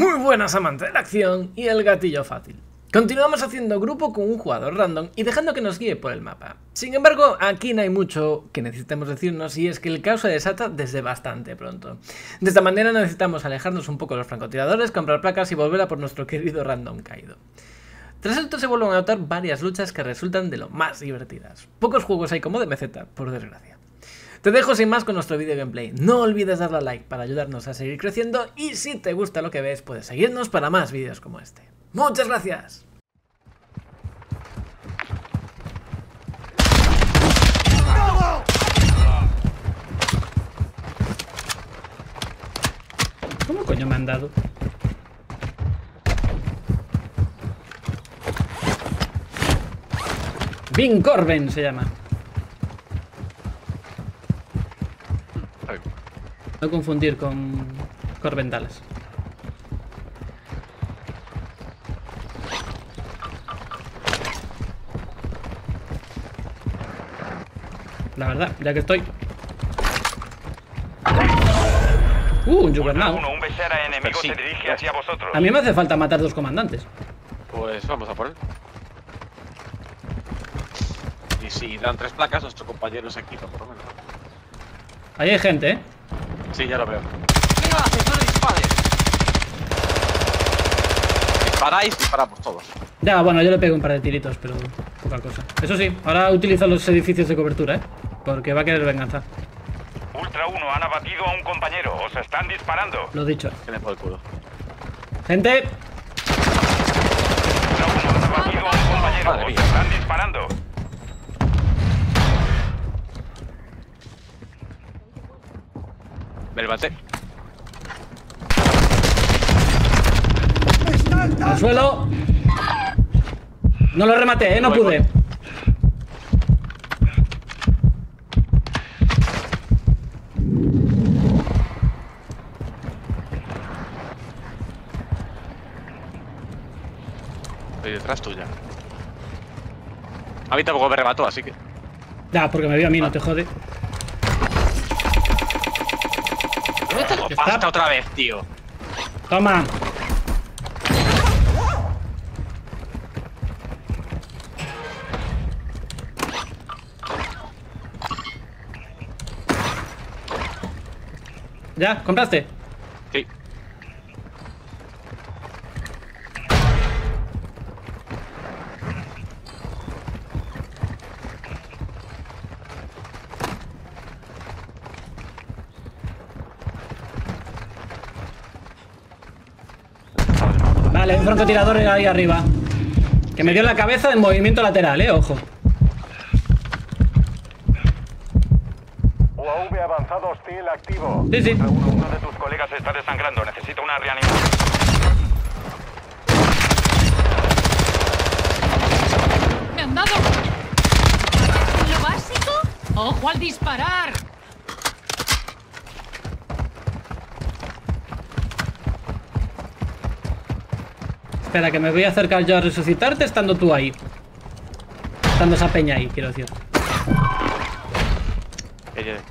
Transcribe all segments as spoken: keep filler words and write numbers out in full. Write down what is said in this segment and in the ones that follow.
Muy buenas amantes de la acción y el gatillo fácil. Continuamos haciendo grupo con un jugador random y dejando que nos guíe por el mapa. Sin embargo, aquí no hay mucho que necesitemos decirnos y es que el caos se desata desde bastante pronto. De esta manera necesitamos alejarnos un poco de los francotiradores, comprar placas y volver a por nuestro querido random caído. Tras esto se vuelven a notar varias luchas que resultan de lo más divertidas. Pocos juegos hay como D M Z, por desgracia. Te dejo sin más con nuestro vídeo gameplay. No olvides darle a like para ayudarnos a seguir creciendo y si te gusta lo que ves puedes seguirnos para más vídeos como este. ¡Muchas gracias! ¿Cómo coño me han dado? Vin Corben se llama. No confundir con Corben Dallas. La verdad, ya que estoy. Uh, un Juggernaut. Un Besera enemigo se dirige hacia vosotros. A mí me hace falta matar dos comandantes. Pues vamos a por él. Y si dan tres placas, nuestro compañero se equipa, por lo menos. Ahí hay gente, ¿eh? Sí, ya lo veo. ¿Qué haces? No le dispares. Disparáis, disparamos todos. Ya, bueno, yo le pego un par de tiritos, pero poca cosa. Eso sí, ahora utilizo los edificios de cobertura, ¿eh? Porque va a querer venganza. Ultra uno, han abatido a un compañero. Os están disparando. Lo dicho. Que me por el culo. ¡Gente! Ultra uno, han abatido a un compañero. Madre Os mía. están disparando. Me levanté. ¡Al suelo! No lo rematé, ¿eh? No Voy, pude. voy. Estoy detrás tuya. A mí tampoco me remató, así que... Ya, porque me vio a mí, no te jode. ¡Basta otra vez, tío! Toma. ¿Ya? ¿Compraste? Sí. Vale, un francotirador ahí arriba. Que me dio en la cabeza en movimiento lateral, eh, ojo. U A V avanzado hostil activo. Sí, sí. Ultra uno, uno de tus colegas se está desangrando. Necesita una reanimación. ¡Me han dado! ¿Lo básico? ¡Ojo al disparar! Espera, que me voy a acercar yo a resucitarte estando tú ahí. Estando esa peña ahí, quiero decir. Que llegue.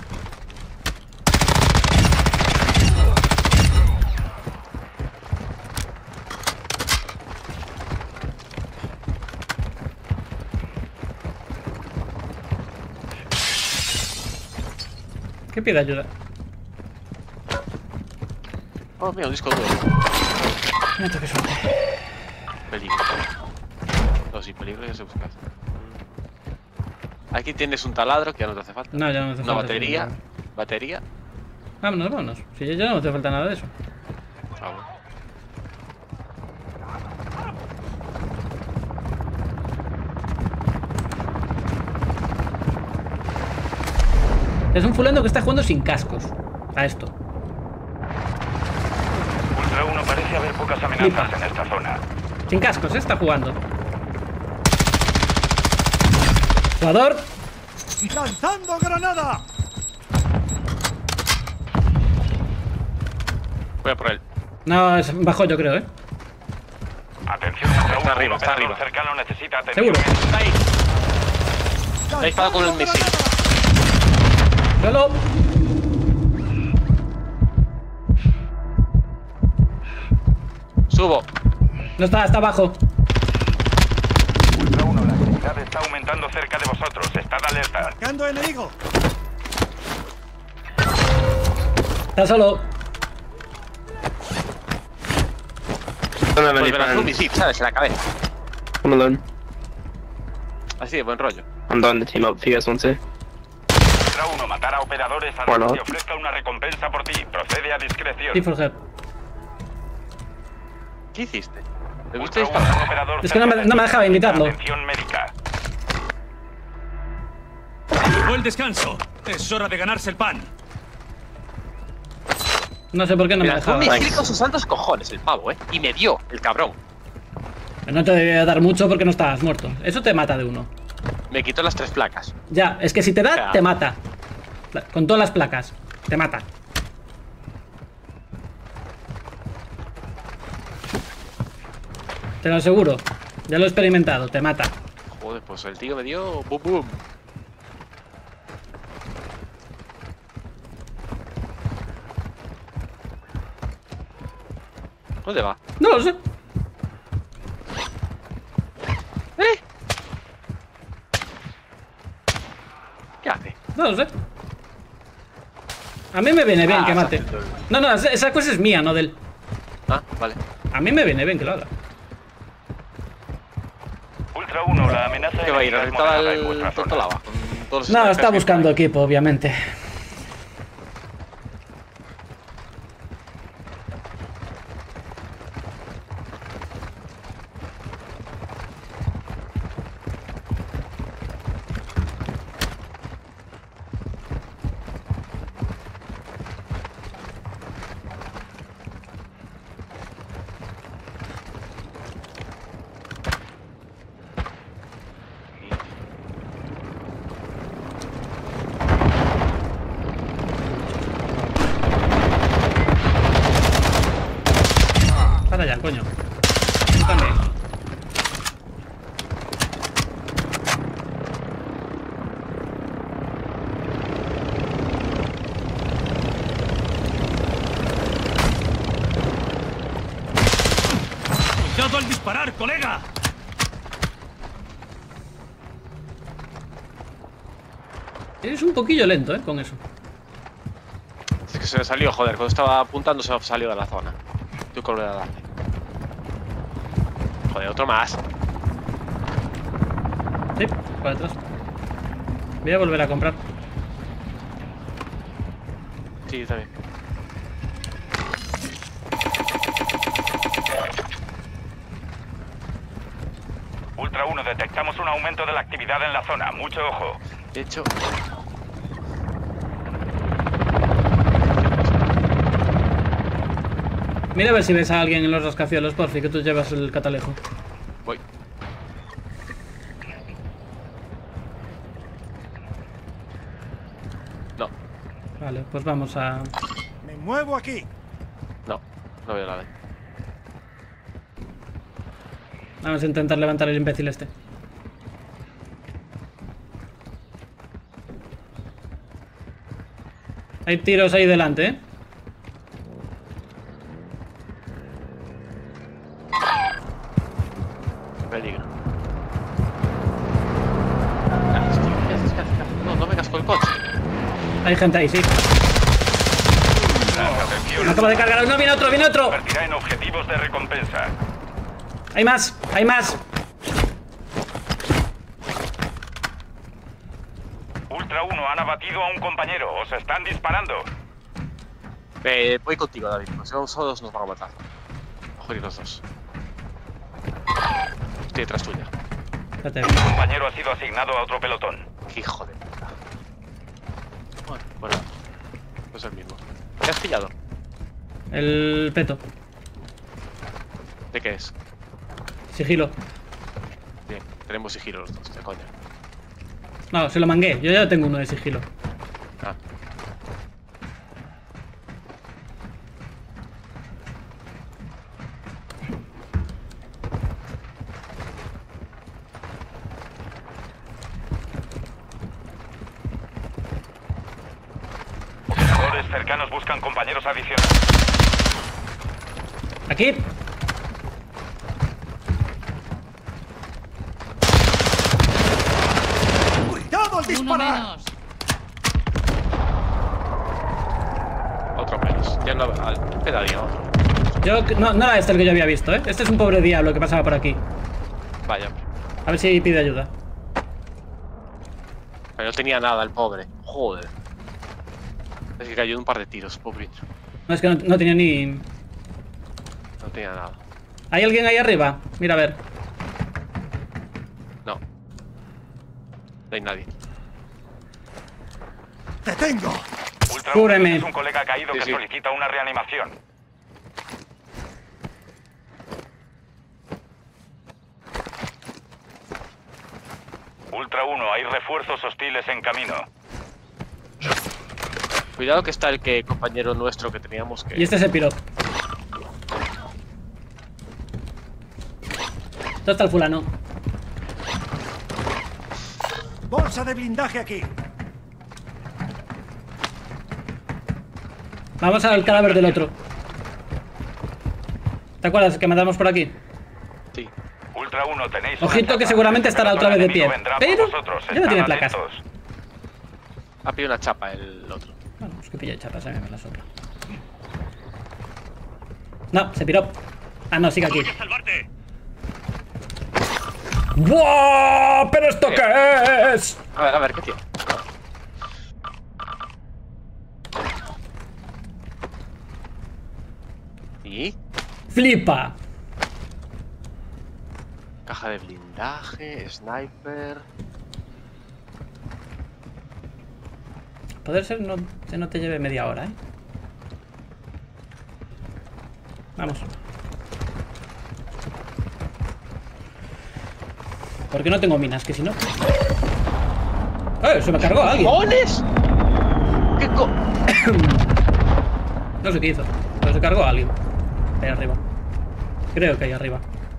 ¿Qué pide ayuda? Oh, mira, un disco duro. No toque suerte. Peligro. No, sin peligro ya se busca. Aquí tienes un taladro que ya no te hace falta. No, ya no me hace Una falta. batería. Batería. Vámonos, vámonos. Si ya, ya no me hace falta nada de eso. Ah, bueno. Es un fulano que está jugando sin cascos. A esto. Ultra uno, parece haber pocas amenazas Flipa. en esta zona. Sin cascos, ¿eh? Está jugando. Jugador. ¡Lanzando granada! Voy a por él. No, es bajo yo creo, ¿eh? Atención, Ultra uno, Está arriba, un está operador arriba. cercano necesita atención. Seguro. Está ahí. Le he disparado con el misil. Suelo. Subo. No está, está abajo. Ultra uno, la actividad está aumentando cerca de vosotros. Estad alerta. ¡Marcando enemigo! Está solo. Pues me lanzó un misil, ¿sabes? En la cabeza. Come alone. Así de buen rollo. I'm done the team up if you guys want to. Ultra uno, matar a operadores a Or los not. que ofrezca una recompensa por ti. Procede a discreción. Sí, for help. ¿Qué hiciste? ¿Le Ultra gusta uno, disparar? un operador Es que no me- cerca de no me ti. dejaba invitarlo. Atención médica. Llegó el descanso. Es hora de ganarse el pan. No sé por qué no Me me lanzó un dejaba. misil con sus santos cojones, el pavo, ¿eh? Y me dio, el cabrón. No te debía dar mucho porque no estabas muerto. Eso te mata de uno. Me quitó las tres placas. Ya, es que si te da, Ya. te mata. Pla- Con todas las placas. Te mata. Te lo aseguro. Ya lo he experimentado. Te mata. Joder, pues el tío me dio... Boom, boom. ¿Dónde va? No lo sé. ¿Eh? ¿Qué hace? No lo sé. A mí me viene bien Ah, que mate. exacto. No, no, esa- esa cosa es mía, no del. Ah, vale. A mí me viene bien que lo haga. Ultra uno, la amenaza ¿Qué va a ir? ¿A enemiga es rentar moderada en al vuestra tonto zona. lava? Con todos los No, snipers está que buscando hay. equipo, obviamente. Para allá, coño. Tú también. ¡Cuidado al disparar, colega! Eres un poquillo lento, eh, con eso. Es que se me salió, joder. Cuando estaba apuntando se me salió de la zona. Tengo que volver a darle. Joder, otro más. Sí, por detrás. Voy a volver a comprar. Sí, también. Ultra uno, detectamos un aumento de la actividad en la zona. Mucho ojo. De hecho... Mira a ver si ves a alguien en los rascacielos, porfi, que tú llevas el catalejo. Voy. No, Vale, pues vamos a... ¡Me muevo aquí! no. No veo nada. Vamos a intentar levantar el imbécil este. Hay tiros ahí delante, ¿eh? Peligro. Ah, tío, ¿qué haces? ¿Qué haces? ¿Qué haces? No, no vengas con el coche. Hay gente ahí, sí. Atención. Me acabo de cargar. No, viene otro, viene otro. Convertirá en objetivos de recompensa. Hay más, hay más. Ultra uno, han abatido a un compañero. Os están disparando. Eh, voy contigo, David. Pues si vamos solos nos van a matar. Joder, los dos. Estoy detrás tuya. Espérate. Un compañero ha sido asignado a otro pelotón. Qué hijo de puta. Bueno, bueno. No es el mismo. ¿Qué has pillado? El peto. ¿De qué es? Sigilo. Bien, tenemos sigilo los dos, de coña. No, se lo mangué. Yo ya tengo uno de sigilo. Ah. Operadores cercanos buscan compañeros adicionales. Aquí. Uno disparar! menos. Otro menos. Ya no. Al pedalín, otro. Yo, no, no era este el que yo había visto, ¿eh? Este es un pobre diablo que pasaba por aquí. Vaya. A ver si pide ayuda. Pero no tenía nada el pobre. Joder. Es que cayó de un par de tiros, pobre. No, es que no, no tenía ni... No tenía nada. ¿Hay alguien ahí arriba? Mira, a ver. No. No hay nadie. ¡Te tengo! Ultra Cúbreme. uno, es un colega caído Sí, que sí. solicita una reanimación. Ultra uno, hay refuerzos hostiles en camino. Cuidado que está el que compañero nuestro que teníamos que. Y este es el piro. ¿Dónde está el fulano? ¡Bolsa de blindaje aquí! Vamos al cadáver del otro. ¿Te acuerdas que matamos por aquí? Sí. Ultra uno, tenéis una Ojito que chapa. seguramente estará El otra vez de enemigo pie. vendrá por Pero vosotros, ya no estad tiene placas. atentos. Ha pillado una chapa el otro. Bueno, pues que pilla chapas, a mí me la sobra. No, se piró. Ah, no, sigue aquí. ¡Salvarte! ¡Buah! ¿Pero esto qué es? A ver, a ver, ¿qué tiene? ¿Y? ¡Flipa! Caja de blindaje, sniper. Poder ser no, que no te lleve media hora, ¿eh? Vamos. ¿Por qué no tengo minas? Que si no... ¡Eh! Se me cargó alguien. ¡Cojones! ¿Qué co...? No sé qué hizo, pero se cargó alguien. Ahí arriba. Creo que ahí arriba.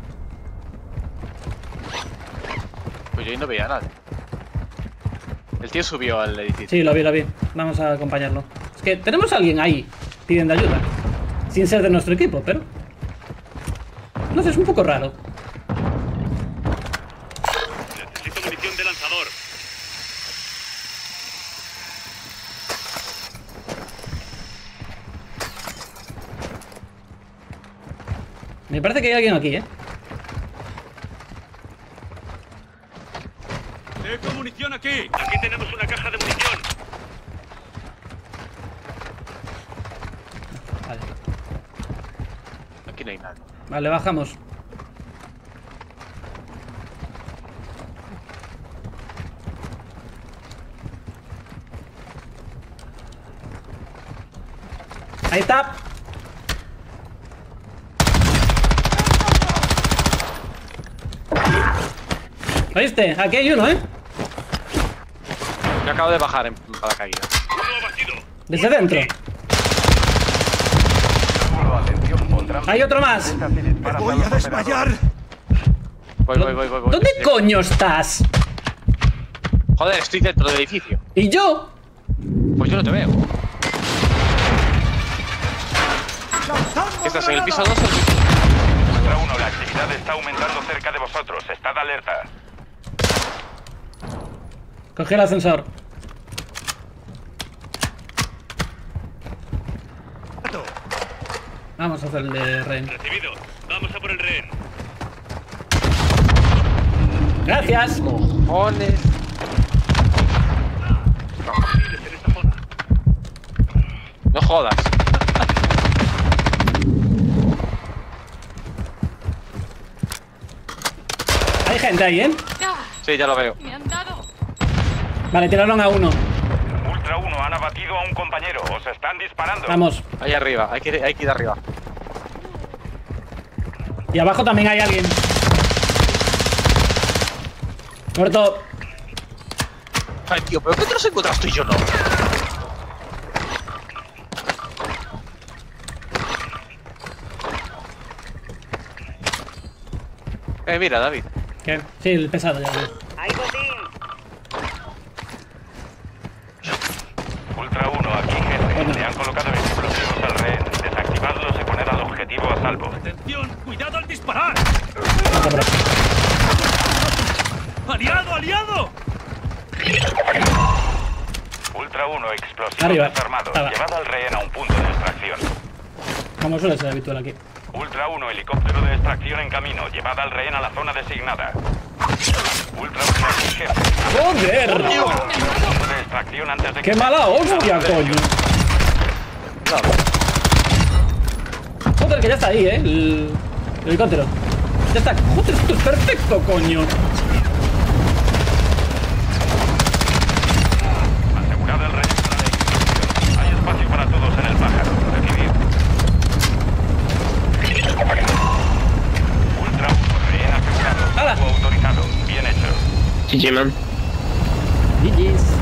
Pues yo ahí no veía a nadie. El tío subió al edificio. Sí, lo vi, lo vi. Vamos a acompañarlo. Es que tenemos a alguien ahí pidiendo ayuda. Sin ser de nuestro equipo, pero... No sé, es un poco raro. Necesito munición de lanzador. Me parece que hay alguien aquí, ¿eh? ¡Dejo munición aquí! Aquí tenemos una caja de munición. Vale. Aquí no hay nadie. Vale, bajamos. Ahí está. ¿Oíste? Aquí hay uno, ¿eh? Yo acabo de bajar en paracaídas. Uno abatido. Desde dentro. Atención, pondrán Hay otro más. ¡Me voy a desmayar! Voy, voy, voy, voy, voy. ¿Dónde Sí. coño estás? Joder, estoy dentro del edificio. ¿Y yo? Pues yo no te veo. ¡Lanzando ¿Estás en el piso granadas! dos o en el piso? Ultra uno, la actividad está aumentando cerca de vosotros. Estad alerta. Coge el ascensor. Vamos a hacer el de rehén. Recibido. Vamos a por el rehén. Gracias. Cojones. Hostiles en esta zona. No jodas. Hay gente ahí, ¿eh? ¡Ah! Sí, ya lo veo. ¡Me han dado! Vale, tiraron a uno. Ultra uno, han abatido a un compañero. Os están disparando. Vamos. Ahí arriba, hay que, ir- hay que ir arriba. Y abajo también hay alguien. Muerto. Ay, tío, ¿pero qué te los encuentras tú y yo no? Eh, mira, David. ¿Qué? Sí, el pesado ya. veo. Ultra uno, aquí jefe. Bueno. Le han colocado explosivos al rehén. Desactivadlos y poned al objetivo a salvo. ¡Atención! ¡Cuidado al disparar! No te preocupes. ¡Aliado, aliado! Ultra uno, explosivo Arriba. desarmado. Ah, va. Llevado al rehén a un punto de extracción. Como suele ser habitual aquí. Ultra uno, helicóptero de extracción en camino. Llevada al rehén a la zona designada. Ultra uno, jefe. ¡Joder! Punto de extracción antes de que... ¡Qué mala hostia, coño! Joder, que ya está ahí, ¿eh? El, el helicóptero. Ya está. Joder, esto es perfecto, coño. Asegurado el rehén para la explosión. Hay espacio para todos en el pájaro. Recibir. Ultra uno, rehén asegurado. ¡Hala! Grupo autorizado. Bien hecho. G G, man. G G's.